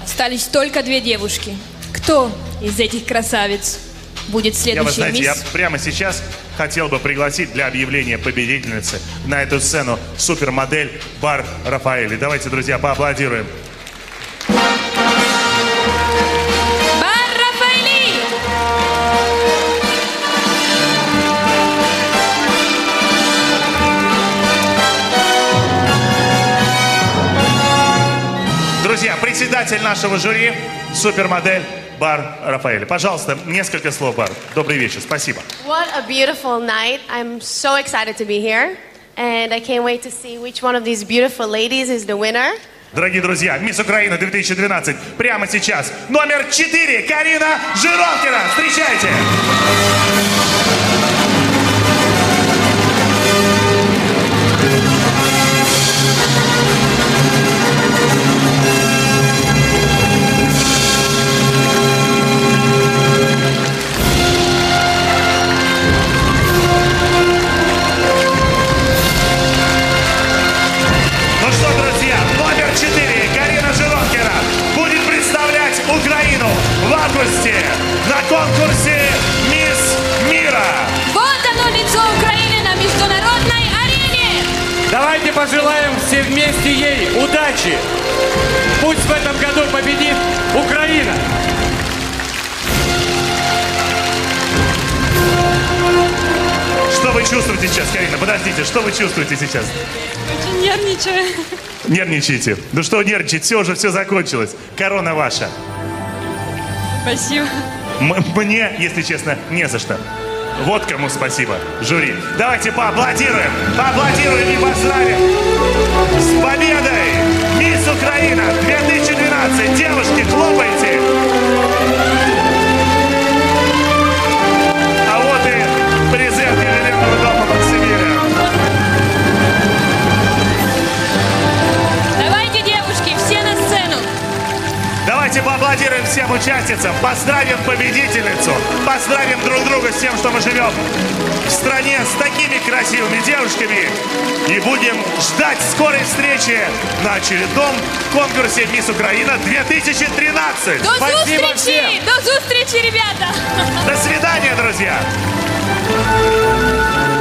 Остались только две девушки. Кто из этих красавиц будет следующей мисс? Я прямо сейчас хотел бы пригласить для объявления победительницы на эту сцену супермодель Бар Рафаэли. Давайте, друзья, поаплодируем. Бар Рафаэли! Друзья, председатель нашего жюри, супермодель Бар Рафаэли. Пожалуйста, несколько слов, Бар. Добрый вечер, спасибо. What a beautiful night. I'm so excited to be here. And I can't wait to see which one of these beautiful ladies is the winner. Дорогие друзья, Мисс Украина 2012 прямо сейчас. Номер 4, Карина Жировкина. Встречайте! Ну что, друзья, номер 4, Карина Жировкина, будет представлять Украину в августе на конкурсе «Мисс Мира». Вот оно, лицо Украины на международной арене! Давайте пожелаем все вместе ей удачи. Пусть в этом году победит Украина. Что вы чувствуете сейчас, Карина? Подождите, что вы чувствуете сейчас? Очень нервничаю. Нервничаете? Ну что нервничать? Все закончилось. Корона ваша. Спасибо. Мне, если честно, не за что. Вот кому спасибо, жюри. Давайте поаплодируем и поздравим с победой! Мисс Украина 2012. Девушки, хлопайте! А вот и презент ювелирного дома Максимилиан. Давайте, девушки, все на сцену. Давайте поаплодируем всем участницам, поздравим победительницу, поздравим друг друга с тем, что мы живем в стране с такими красивыми девушками и будем ждать скорой встречи на очередном конкурсе «Мисс Украина 2013». До встречи! До встречи, ребята! До свидания, друзья!